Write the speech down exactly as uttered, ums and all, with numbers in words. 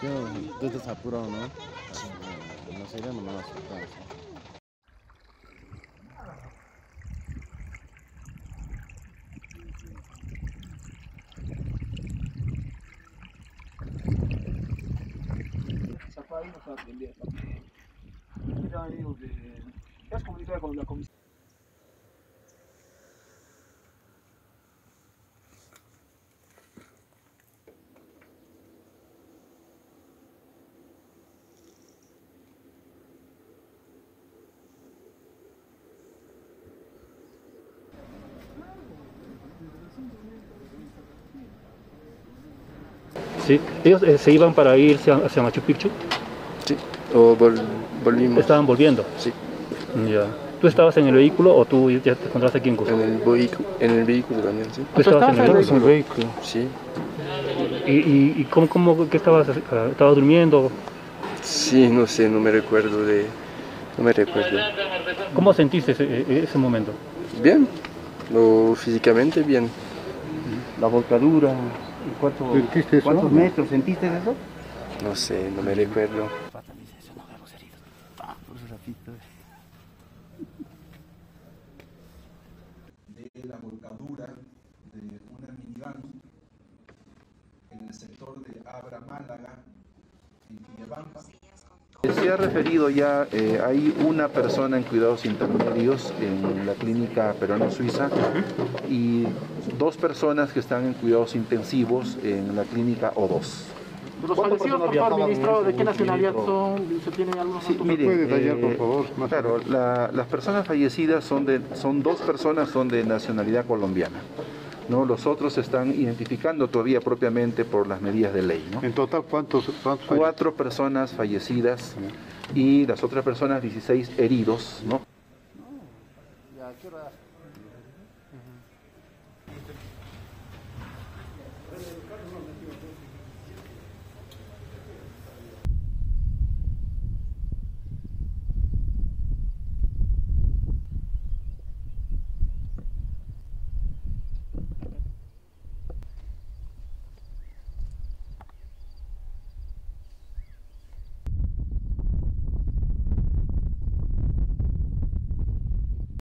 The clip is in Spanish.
Yo, tú estás apurado, ¿no? Sí. Nos iremos nomás. Safari nos va a atender también. Ya venimos de... ¿Te has comunicado con la comisión? Sí, ellos eh, se iban para irse hacia Machu Picchu. Sí, o vol volvimos. Estaban volviendo. Sí. Ya. ¿Tú estabas en el vehículo o tú ya te encontraste aquí en Cusco? En el, vehículo, en el vehículo también, sí. ¿Tú estabas en el vehículo? En el vehículo. Sí. ¿Y, y, y cómo, cómo, qué estabas, uh, estabas durmiendo? Sí, no sé, no me recuerdo de... No me recuerdo. ¿Cómo sentiste ese, ese momento? Bien, o físicamente bien. La volcadura, ¿cuánto, ¿cuántos metros sentiste eso? No sé, no me recuerdo. De la volcadura de una minivan en el sector de Abra Málaga, en Quillabamba. Se ha referido ya, eh, hay una persona en cuidados intermedios en la clínica peruano-suiza y dos personas que están en cuidados intensivos en la clínica O dos. Los fallecidos, por favor, ministro, ¿de qué nacionalidad son? ¿Se tienen algunos Sí, mire, puede detallar, eh, por favor? Más claro, la, las personas fallecidas son, de, son dos personas son de nacionalidad colombiana. ¿No? Los otros se están identificando todavía propiamente por las medidas de ley, ¿no? ¿En total cuántos? cuántos Cuatro personas fallecidas y las otras personas, dieciséis heridos, ¿no?